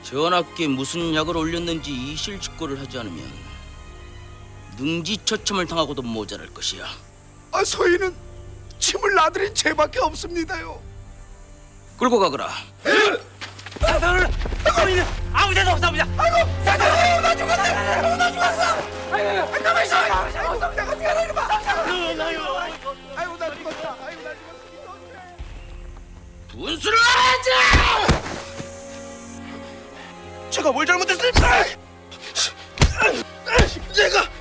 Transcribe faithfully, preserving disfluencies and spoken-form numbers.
전하께 무슨 약을 올렸는지 이실직고를 하지 않으면 능지처참을 당하고도 모자랄 것이야. 아, 서희는 침을 놔드린 죄밖에 없습니다요. 끌고 가거라. 상상을 저희는 아무 데도 없습니다. 아이고, 사장님, 나 죽었어. 아이고, 나 죽었어. 아이고, 가만히 있어. 아이고, 내가 어떻게 하나 이러봐. 아이고, 나 죽었다. 아이고, 나 죽었어. 분수를 하자! 제가 뭘 잘못했습니까? 내가